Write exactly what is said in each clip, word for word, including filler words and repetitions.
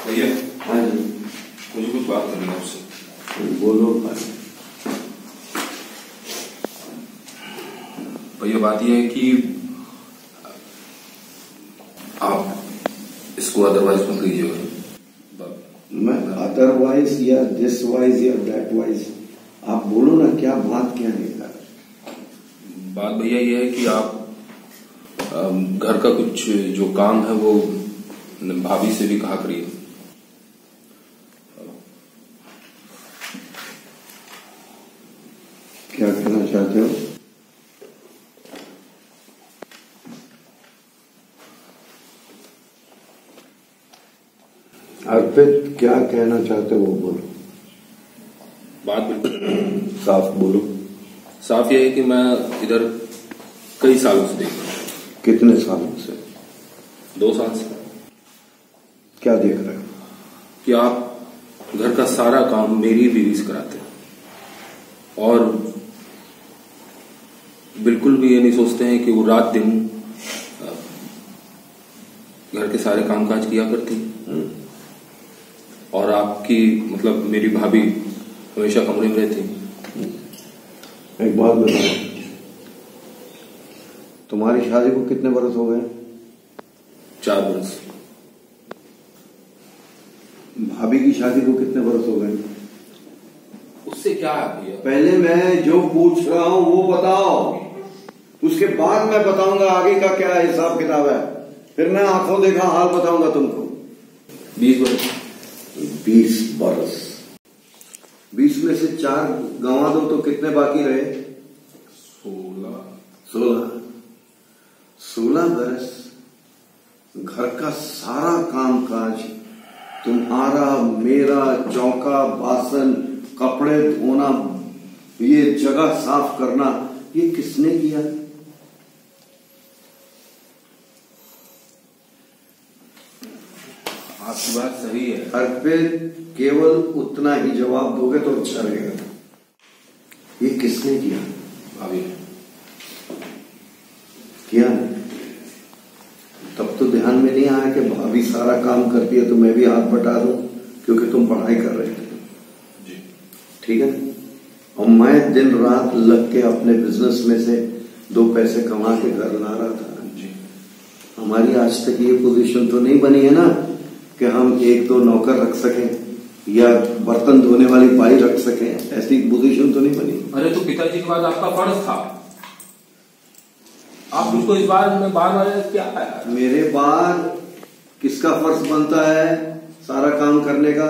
भैया। हाँ जी, मुझे कुछ बात करनी है आपसे। बोलो भाई। भैया बात यह है कि आप इसको अदरवाइज मत लीजिएगा। मैं अदरवाइज या दिस वाइज या दैट वाइज, आप बोलो ना, क्या बात क्या है यार? बात भैया ये है कि आप घर का कुछ जो काम है वो भाभी से भी कहा करिए। क्या कहना चाहते हो? अर्पित, क्या कहना चाहते हो बोलो। बात बिल्कुल साफ बोलो। साफ ये है कि मैं इधर कई सालों से देख रहा हूँ। कितने सालों से? दो साल से। क्या देख रहे हो? कि आप घर का सारा काम मेरी बीवी से कराते हैं और बिल्कुल भी ये नहीं सोचते हैं कि वो रात दिन घर के सारे कामकाज किया करती और आपकी मतलब मेरी भाभी हमेशा कमरे में रहती। एक बात बताओ, तुम्हारी शादी को कितने बरस हो गए? चार बरस। भाभी की शादी को कितने बरस हो गए? उससे क्या है भैया? पहले मैं जो पूछ रहा हूं वो बताओ, उसके बाद मैं बताऊंगा आगे का क्या हिसाब किताब है। फिर मैं आंखों देखा हाल बताऊंगा तुमको। बीस बरस। बीस बरस। बीस में से चार गंवा दो तो कितने बाकी रहे? सोलह। सोलह। सोलह बरस घर का सारा काम काज, तुम्हारा मेरा, चौका बासन, कपड़े धोना, ये जगह साफ करना, ये किसने किया? आपकी बात सही है। अर्पित, केवल उतना ही जवाब दोगे तो अच्छा रहेगा। ये किसने किया? भाभी किया। तब तो ध्यान में नहीं आया कि भाभी सारा काम करती है तो मैं भी हाथ बटा दूं, क्योंकि तुम पढ़ाई कर रहे थे जी। ठीक है। और मैं दिन रात लग के अपने बिजनेस में से दो पैसे कमा के घर ला रहा था जी। हमारी आज तक ये पोजीशन तो नहीं बनी है ना कि हम एक दो नौकर रख सकें या बर्तन धोने वाली बाई रख सकें, ऐसी पोजीशन तो नहीं बनी। अरे तो पिताजी के बाद आपका फर्ज था, आप मुझको इस बार में बार बार क्या है? मेरे बाद किसका फर्ज बनता है सारा काम करने का?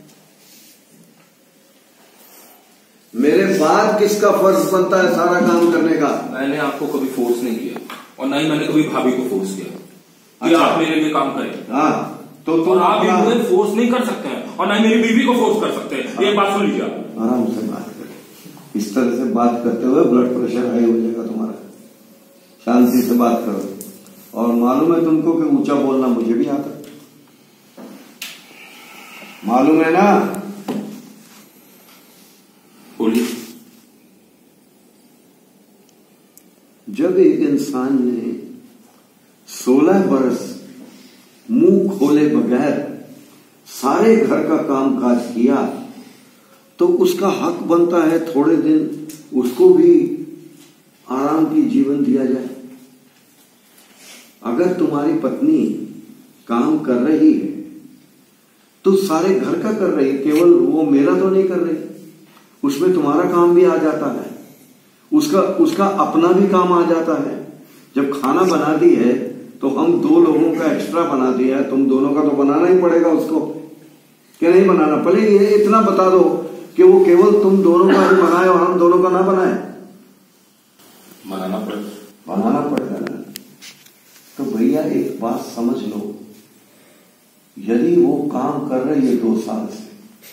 मेरे बाद किसका फर्ज बनता है सारा काम करने का? मैंने आपको कभी फोर्स नहीं किया और ना ही मैंने कभी भाभी को फोर्स किया कि अच्छा। आप मेरे लिए काम करें। हाँ, तो तुम आप मुझे फोर्स नहीं कर सकते हैं और ना ही मेरी बीवी को फोर्स कर सकते हैं। ये बात सुन लीजिए। आराम से बात करें। इस तरह से बात करते हुए ब्लड प्रेशर हाई हो जाएगा तुम्हारा। शांति से बात करो। और मालूम है तुमको कि ऊंचा बोलना मुझे भी आता, मालूम है ना? बोलिए। जब एक इंसान ने सोलह बरस मुंह खोले बगैर सारे घर का काम काज किया तो उसका हक बनता है थोड़े दिन उसको भी आराम की जीवन दिया जाए। अगर तुम्हारी पत्नी काम कर रही है तो सारे घर का कर रही है, केवल वो मेरा तो नहीं कर रही, उसमें तुम्हारा काम भी आ जाता है, उसका उसका अपना भी काम आ जाता है। जब खाना बना दी है तो हम दो लोगों का एक्स्ट्रा बना दिया है, तुम दोनों का तो बनाना ही पड़ेगा उसको, क्या नहीं बनाना पड़ेगा? ये इतना बता दो कि वो केवल तुम दोनों का ही बनाए और हम दोनों का ना बनाए। बनाना पड़ेगा। बनाना पड़ेगा ना। तो भैया एक बात समझ लो, यदि वो काम कर रही है दो साल से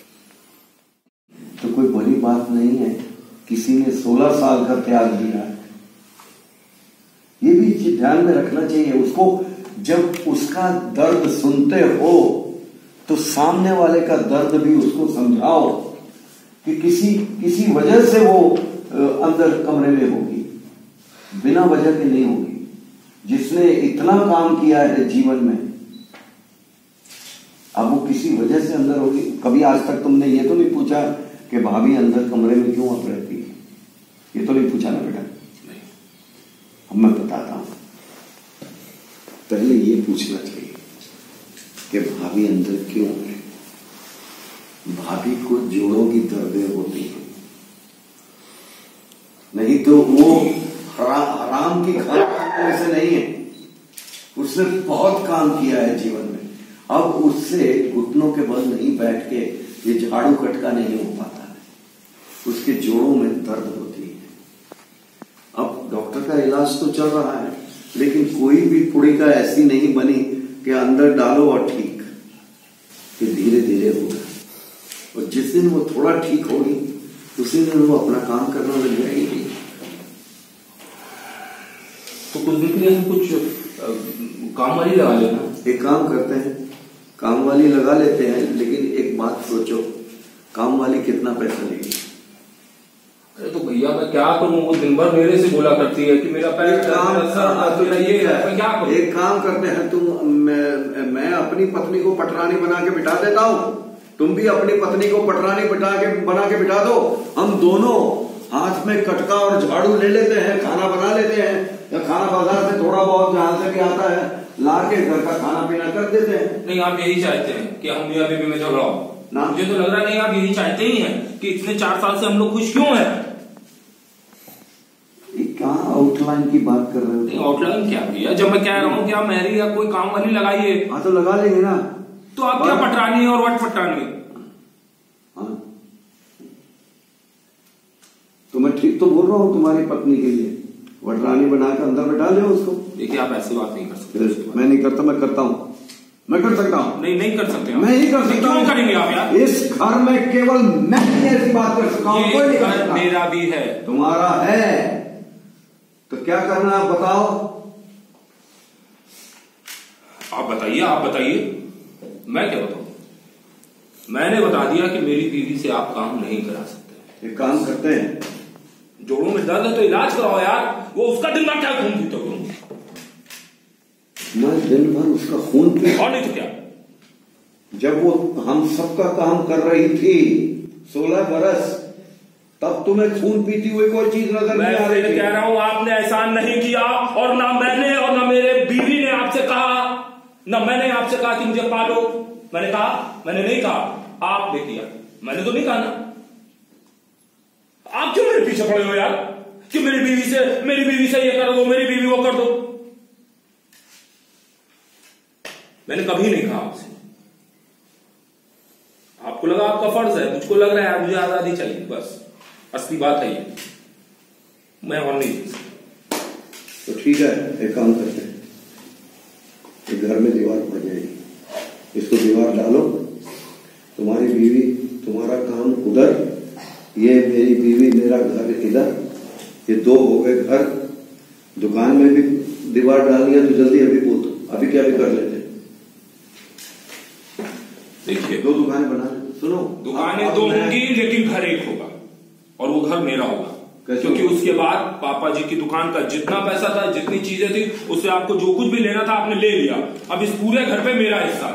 तो कोई बड़ी बात नहीं है। किसी ने सोलह साल का त्याग दिया है, ये भी ध्यान में रखना चाहिए उसको। जब उसका दर्द सुनते हो तो सामने वाले का दर्द भी उसको समझाओ कि किसी किसी वजह से वो अंदर कमरे में होगी, बिना वजह के नहीं होगी। जिसने इतना काम किया है जीवन में, अब वो किसी वजह से अंदर होगी। कभी आज तक तुमने ये तो नहीं पूछा कि भाभी अंदर कमरे में क्यों अब रहती है, ये तो नहीं पूछा ना बेटा? नहीं। अब मैं बताता हूं, पहले ये पूछना चाहिए कि भाभी अंदर क्यों है। भाभी को जोड़ों की दर्दें होती है, नहीं तो वो हराम हराम की खाने से नहीं है, उसने बहुत काम किया है जीवन में। अब उससे घुटनों के बल नहीं बैठ के ये झाड़ू कटका नहीं हो पाता है, उसके जोड़ों में दर्द होती है। अब डॉक्टर का इलाज तो चल रहा है, लेकिन कोई भी पुड़िका ऐसी नहीं बनी कि अंदर डालो और ठीक, ये धीरे धीरे होगा। और जिस दिन वो थोड़ा ठीक होगी उसी दिन वो अपना काम करना लग जाएगी। तो कुछ दिन के लिए हम कुछ काम वाली लगा लेना। एक काम करते हैं, काम वाली लगा लेते हैं, लेकिन एक बात सोचो, काम वाली कितना पैसा लेगी? अरे तो भैया मैं क्या करूं, वो दिन भर मेरे से बोला करती है कि मेरा पैर काम मेरा ये है, मैं क्या करूं? एक काम करते हैं, तुम मैं, मैं अपनी पत्नी को पटरानी बना के बिठा देता हूं, तुम भी अपनी पत्नी को पटरानी बिठा के बना के बिठा दो। हम दोनों हाथ में कटका और झाड़ू ले लेते हैं, खाना बना लेते हैं, या खाना बाजार से थोड़ा बहुत जहां से भी आता है ला के घर का खाना पीना कर देते हैं। नहीं, आप यही चाहते हैं कि हम मियां बीवी में झगड़ा हो ना? मुझे तो लग रहा नहीं, आप यही चाहते ही हैं कि इतने चार साल से हम लोग खुश क्यों हैं। कहाँ आउटलाइन की बात कर रहे हो? आउटलाइन क्या भैया, जब मैं कह रहा हूँ कि आप मेरी या कोई काम वाली लगाइए। हाँ तो लगा लेंगे ना। तो आप क्या पटरानी और वट पटरानी? हाँ तो मैं ठीक तो बोल रहा हूँ, तुम्हारी पत्नी के लिए वटरानी बना के अंदर बैठा ले उसको। देखिए आप ऐसी बात नहीं कर सकते। मैं नहीं करता, मैं करता हूँ, मैं कर सकता हूँ। नहीं नहीं कर सकते, मैं नहीं कर सकता। क्यों करेंगे आप यार? इस घर में केवल मैं ही ऐसी बात कर सकता हूँ, कोई नहीं कर सकता। मेरा भी है, तुम्हारा है, तो क्या करना है बताओ? आप बताइए, आप बताइए, मैं क्या बताऊं? मैंने बता दिया कि मेरी बीवी से आप काम नहीं करा सकते। एक काम करते हैं, जोड़ों में दर्द है तो इलाज कराओ यार। वो उसका दिन भर क्या खून पीते हो? मैं दिन भर उसका खून पी, और नहीं तो क्या? जब वो हम सबका काम कर रही थी सोलह बरस, तब तुम्हें खून पीती हुई कोई चीज नजर नहीं आ रही थी। कह रहा हूं आपने एहसान नहीं किया, और ना मैंने और ना मेरे बीवी ने आपसे कहा, ना मैंने आपसे कहा कि मुझे पालो। मैंने कहा? मैंने नहीं कहा, आपने किया। मैंने तो नहीं कहा ना। आप क्यों मेरे पीछे पड़े हो यार कि मेरी बीवी से मेरी बीवी से ये कर दो, मेरी बीवी वो कर दो? मैंने कभी नहीं कहा आपसे। आपको लगा आपका फर्ज है, मुझको लग रहा है मुझे आजादी चाहिए, बस असली बात है ये। मैं और नहीं। तो ठीक है, एक काम करते हैं, एक घर में दीवार पड़ जाएगी, इसको दीवार डालो, तुम्हारी बीवी तुम्हारा काम उधर, ये मेरी बीवी मेरा घर इधर, ये दो हो गए घर। दुकान में भी दीवार डालनी है तो जल्दी अभी बोल दो, अभी क्या भी कर लेते। देखिए दो दुकानें बना, सुनो, दुकानें दो होंगी लेकिन घर एक होगा, और वो घर मेरा होगा। क्योंकि उसके बाद पापा जी की दुकान का जितना पैसा था, जितनी चीजें थी, उससे आपको जो कुछ भी लेना था आपने ले लिया। अब इस पूरे घर पे मेरा हिस्सा।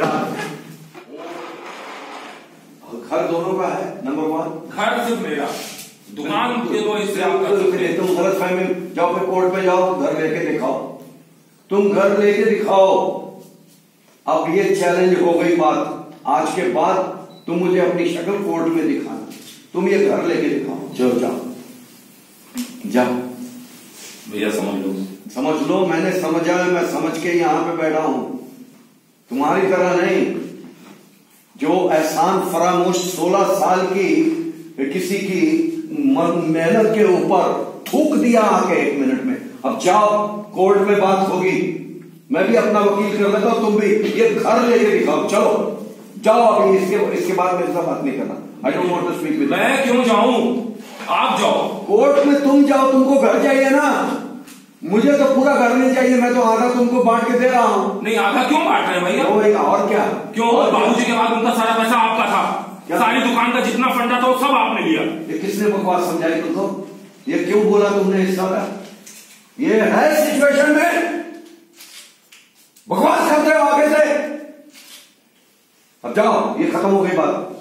घर दोनों का है, नंबर वन। घर सिर्फ मेरा, दुकान के दो हिस्से आपका। तुम गलत फहमी, जाओ फिर कोर्ट में जाओ, घर लेके दिखाओ, तुम घर लेके दिखाओ। अब ये चैलेंज हो गई बात, आज के बाद तुम मुझे अपनी शक्ल कोर्ट में दिखाना, तुम ये घर लेके दिखाओ। चलो जाओ जाओ। भैया समझ लो, समझ लो, मैंने समझा है, मैं समझ के यहां पे बैठा हूं, तुम्हारी तरह नहीं जो एहसान फरामोश सोलह साल की किसी की मेहनत के ऊपर थूक दिया आके एक मिनट में। अब जाओ, कोर्ट में बात होगी, मैं भी अपना वकील कर लेता हूं, तुम भी ये घर लेके दिखाओ। चलो जाओ अभी, इसके इसके बाद मेरे साथ बात नहीं करना। I don't want to speak with. मैं क्यों जाऊं? आप जाओ कोर्ट में, तुम जाओ, तुमको घर चाहिए ना, मुझे तो पूरा घर नहीं चाहिए, मैं तो आधा तुमको बांट के दे रहा हूं। नहीं, आधा क्यों बांट रहे हैं भैया? और क्या? क्यों? बाबूजी के बाद उनका सारा पैसा आपका था, सारी दुकान का जितना फंडा था वो सब आपने लिया। ये किसने बकवास समझाई तुमको? ये क्यों बोला तुमने इस सारा? ये है सिचुएशन में बकवास करते हो आगे से। अब जाओ, ये खत्म हो गई बात।